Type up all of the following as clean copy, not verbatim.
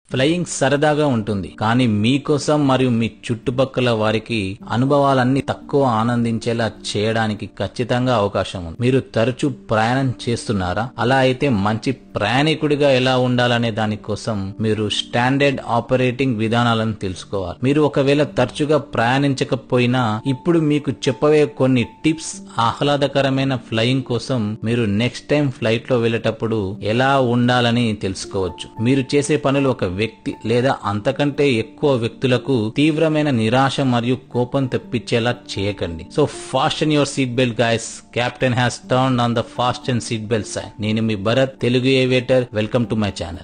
Flying సరదాగా ఉంటుంది, కానీ మీకోసం మరియు మీ చుట్టుపక్కల వారికి అనుభవాలన్నీ తక్కువ ఆనందించేలా చేయడానికి ఖచ్చితంగా అవకాశం ఉంది. మీరు తరచూ ప్రయాణం చేస్తున్నారా? అలా అయితే మంచి ప్రయాణికుడిగా ఎలా ఉండాలనే దానికోసం మీరు స్టాండర్డ్ ఆపరేటింగ్ విధానాలను తెలుసుకోవాలి. మీరు ఒకవేళ తరచుగా ప్రయాణించకపోయినా ఇప్పుడు మీకు చెప్పబోయే కొన్ని టిప్స్ ఆహ్లాదకరమైన ఫ్లయింగ్ కోసం మీరు నెక్స్ట్ టైం ఫ్లైట్ లో వెళ్ళేటప్పుడు ఎలా ఉండాలని తెలుసుకోవచ్చు. మీరు చేసే పనులు ఒక వ్యక్తి లేదా అంతకంటే ఎక్కువ వ్యక్తులకు తీవ్రమైన నిరాశ మరియు కోపం తెప్పించేలా చేయకండి. So fasten your seat belt guys. Captain has turned on the fasten seat belt sign. నేను మీ Bharat, Telugu aviator. Welcome to my channel.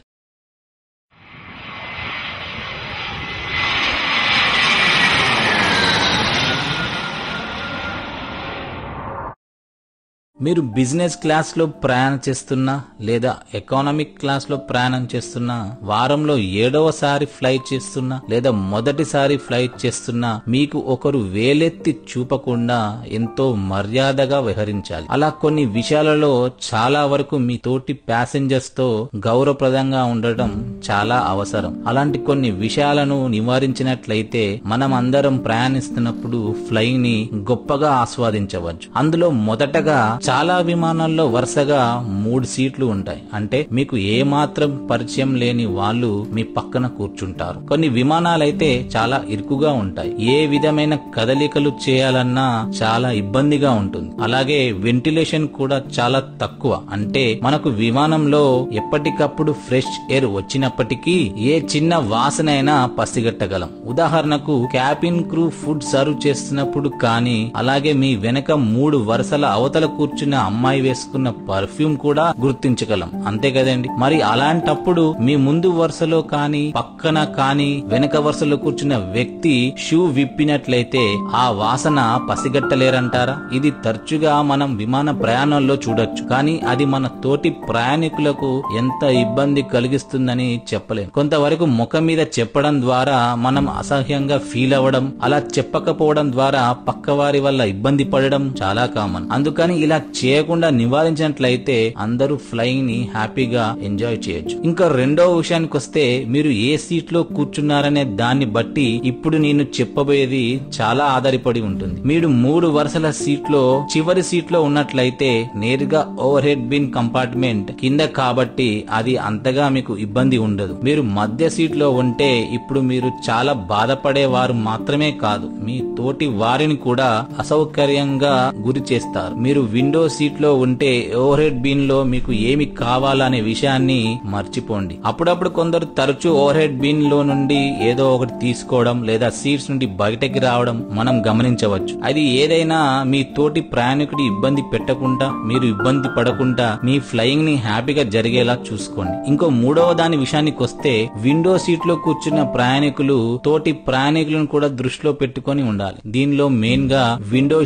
మీరు బిజినెస్ క్లాస్ లో ప్రయాణం చేస్తున్నా లేదా ఎకానమిక్ క్లాస్ లో ప్రయాణం చేస్తున్నా, వారంలో 7వసారి ఫ్లైట్ చేస్తున్నా లేదా మొదటిసారి ఫ్లైట్ చేస్తున్నా మీకు ఒకరు వేలెత్తి చూపకుండా ఎంతో మర్యాదగా వ్యవహరించాలి. అలా కొన్ని విషయాలలో చాలా వరకు మీ తోటి ప్యాసింజర్స్ తో గౌరవప్రదంగా ఉండటం చాలా అవసరం. అలాంటి కొన్ని విషయాలను నివారించినట్లయితే మనం అందరం ప్రయాణిస్తున్నప్పుడు ఫ్లైయింగ్ ని గొప్పగా ఆస్వాదించవచ్చు. అందులో మొదటగా చాలా విమానాల్లో వరుసగా 3 సీట్లు ఉంటాయి. అంటే మీకు ఏ మాత్రం పరిచయం లేని వాళ్ళు మీ పక్కన కూర్చుంటారు. కొన్ని విమానాలైతే చాలా ఇరుకుగా ఉంటాయి. ఏ విధమైన కదలికలు చేయాలన్నా చాలా ఇబ్బందిగా ఉంటుంది. అలాగే వెంటిలేషన్ కూడా చాలా తక్కువ. అంటే మనకు విమానంలో ఎప్పటికప్పుడు ఫ్రెష్ ఎయిర్ వచ్చినప్పటికీ ఏ చిన్న వాసనైనా పసిగట్టగలం. ఉదాహరణకు క్యాబిన్ క్రూ ఫుడ్ సర్వ్ చేస్తున్నప్పుడు కానీ, అలాగే మీ వెనక 3 వరుసల అవతల కూర్చున్న అమ్మాయి వేసుకున్న పర్ఫ్యూమ్ కూడా గుర్తించగలం. అంతే కదండి. మరి అలాంటప్పుడు మీ ముందు వరుసలో కానీ, పక్కన కానీ, వెనక వరుసలో కూర్చున్న వ్యక్తి షూ విప్పినట్లయితే ఆ వాసన పసిగట్టలేరంటారా? ఇది తరచుగా మనం విమాన ప్రయాణంలో చూడొచ్చు, కానీ అది మన తోటి ప్రయాణికులకు ఎంత ఇబ్బంది కలిగిస్తుందని చెప్పలేం. కొంతవరకు ముఖం మీద చెప్పడం ద్వారా మనం అసహ్యంగా ఫీల్ అవ్వడం, అలా చెప్పకపోవడం ద్వారా పక్కవారి వల్ల ఇబ్బంది పడడం చాలా కామన్. అందుకని ఇలా చేయకుండా నివారించినట్లయితే అందరూ ఫ్లయింగ్ ని హ్యాపీగా ఎంజాయ్ చేయొచ్చు. ఇంకా రెండో విషయానికి వస్తే, మీరు ఏ సీట్ లో కూర్చున్నారనే దాన్ని బట్టి ఇప్పుడు నేను చెప్పబోయేది చాలా ఆధారపడి ఉంటుంది. మీరు 3 వరుసల సీట్ లో చివరి సీట్ లో ఉన్నట్లయితే నేరుగా ఓవర్ హెడ్ బిన్ కంపార్ట్మెంట్ కింద కాబట్టి అది అంతగా మీకు ఇబ్బంది ఉండదు. మీరు మధ్య సీట్ లో ఉంటే ఇప్పుడు మీరు చాలా బాధపడే వారు మాత్రమే కాదు, మీ తోటి వారిని కూడా అసౌకర్యంగా గురి చేస్తారు. మీరు విండో సీట్ లో ఉంటే ఓవర్ హెడ్ బిన్ లో మీకు ఏమి కావాలనే విషయాన్ని మర్చిపోండి. అప్పుడప్పుడు కొందరు తరచూ ఓవర్ హెడ్ బిన్ లో నుండి ఏదో ఒకటి తీసుకోవడం లేదా సీట్స్ నుండి బయటకి రావడం మనం గమనించవచ్చు. అది ఏదైనా మీ తోటి ప్రయాణికుడి ఇబ్బంది పెట్టకుండా, మీరు ఇబ్బంది పడకుండా మీ ఫ్లయింగ్ ని హ్యాపీగా జరిగేలా చూసుకోండి. ఇంకో 3వ దాని విషయానికి వస్తే, విండో సీట్ లో కూర్చున్న ప్రయాణికులు తోటి ప్రయాణికులను కూడా దృష్టిలో పెట్టుకొని ఉండాలి. దీనిలో మెయిన్ గా విండో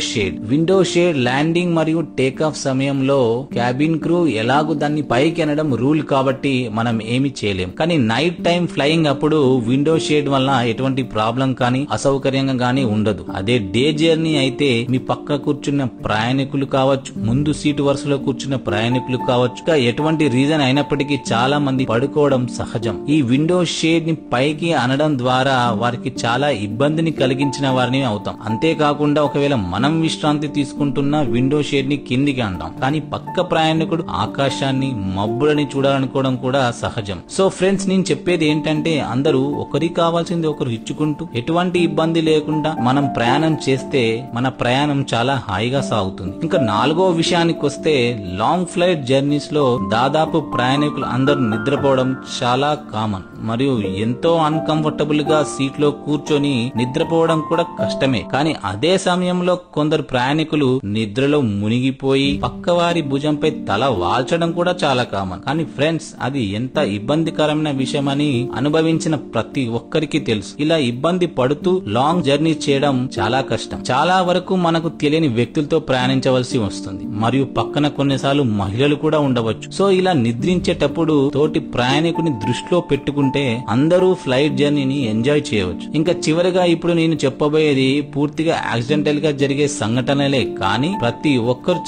షేడ్ ల్యాండింగ్ మరియు టేక్ ఆఫ్ సమయంలో క్యాబిన్ క్రూ ఎలాగో దాన్ని పైకి అనడం రూల్ కాబట్టి మనం ఏమి చేయలేం. కానీ నైట్ టైం ఫ్లయింగ్ అప్పుడు విండో షేడ్ వల్ల ఎటువంటి ప్రాబ్లం కానీ అసౌకర్యంగా కానీ ఉండదు. అదే డే జర్నీ అయితే మీ పక్క కూర్చున్న ప్రయాణికులు కావచ్చు, ముందు సీటు వరుసలో కూర్చున్న ప్రయాణికులు కావచ్చు, ఎటువంటి రీజన్ అయినప్పటికీ చాలా మంది పడుకోవడం సహజం. ఈ విండో షేడ్ ని పైకి అనడం ద్వారా వారికి చాలా ఇబ్బందిని కలిగించిన వారిని అవుతాం. అంతేకాకుండా ఒకవేళ మనం విశ్రాంతి తీసుకుంటున్న విండో షేడ్ ని కిందికి అంటాం, కానీ పక్క ప్రయాణికుడు ఆకాశాన్ని, మబ్బులని చూడాలనుకోవడం కూడా సహజం. సో ఫ్రెండ్స్, నేను చెప్పేది ఏంటంటే అందరూ ఒకరికి కావాల్సింది ఒకరు ఇచ్చుకుంటూ ఎటువంటి ఇబ్బంది లేకుండా మనం ప్రయాణం చేస్తే మన ప్రయాణం చాలా హాయిగా సాగుతుంది. ఇంకా 4వ విషయానికి వస్తే, లాంగ్ ఫ్లైట్ జర్నీస్ లో దాదాపు ప్రయాణికులు అందరూ నిద్రపోవడం చాలా కామన్ మరియు ఎంతో అన్కంఫర్టబుల్ గా సీట్ లో కూర్చొని నిద్రపోవడం కూడా కష్టమే. కానీ అదే సమయంలో కొందరు ప్రయాణికులు నిద్రలో మునిగిపోయి పక్కవారి భుజంపై తల వాల్చడం కూడా చాలా కామన్. కానీ ఫ్రెండ్స్, అది ఎంత ఇబ్బందికరమైన విషయమని అనుభవించిన ప్రతి ఒక్కరికి తెలుసు. ఇలా ఇబ్బంది పడుతూ లాంగ్ జర్నీ చేయడం చాలా కష్టం. చాలా వరకు మనకు తెలియని వ్యక్తులతో ప్రయాణించవలసి వస్తుంది మరియు పక్కన కొన్నిసార్లు మహిళలు కూడా ఉండవచ్చు. సో ఇలా నిద్రించేటప్పుడు తోటి ప్రయాణికుని దృష్టిలో పెట్టుకుంటే అందరూ ఫ్లైట్ జర్నీని ఎంజాయ్ చేయవచ్చు. ఇంకా చివరిగా ఇప్పుడు నేను చెప్పబోయేది పూర్తిగా యాక్సిడెంటల్ గా జరిగే సంఘటనలే, కానీ ప్రతి ఒక్కరు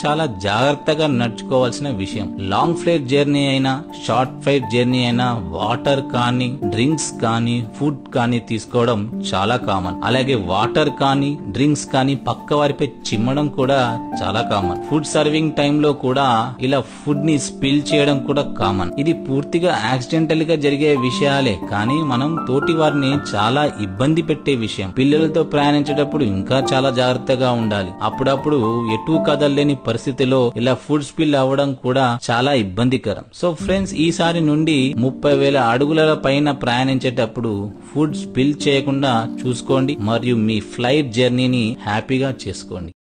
చాలా జాగ్రత్తగా నడుచుకోవాల్సిన విషయం. లాంగ్ ఫ్లైట్ జర్నీ అయినా షార్ట్ ఫ్లైట్ జర్నీ అయినా వాటర్ కానీ డ్రింక్స్ కానీ ఫుడ్ కానీ తీసుకోవడం చాలా కామన్. అలాగే వాటర్ కానీ డ్రింక్స్ కానీ పక్క వారిపై చిమ్మడం కూడా చాలా కామన్. ఫుడ్ సర్వింగ్ టైంలో కూడా ఇలా ఫుడ్ ని స్పిల్ చేయడం కూడా కామన్. ఇది పూర్తిగా యాక్సిడెంటల్ గా జరిగే విషయాలే, కానీ మనం తోటి వారిని చాలా ఇబ్బంది పెట్టే విషయం. పిల్లలతో ప్రయాణించేటప్పుడు ఇంకా చాలా జాగ్రత్తగా ఉండాలి. అప్పుడప్పుడు ఎటు కదలలేని పరిస్థితిలో ఇలా ఫుడ్ స్పిల్ అవ్వడం కూడా చాలా ఇబ్బందికరం. సో ఫ్రెండ్స్, ఈసారి నుండి 30,000 అడుగుల పైన ప్రయాణించేటప్పుడు ఫుడ్ స్పిల్ చేయకుండా చూసుకోండి మరియు మీ ఫ్లైట్ జర్నీని హ్యాపీగా చేసుకోండి.